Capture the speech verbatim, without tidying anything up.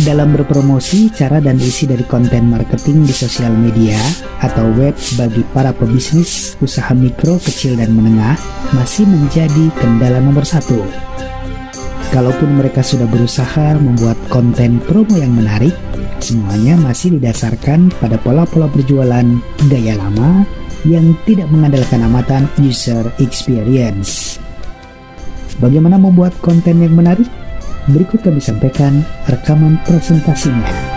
Dalam berpromosi, cara dan isi dari konten marketing di sosial media atau web bagi para pebisnis usaha mikro, kecil, dan menengah masih menjadi kendala nomor satu. Kalaupun mereka sudah berusaha membuat konten promo yang menarik, semuanya masih didasarkan pada pola-pola berjualan gaya lama yang tidak mengandalkan amatan user experience. Bagaimana membuat konten yang menarik? Berikut kami sampaikan rekaman presentasinya.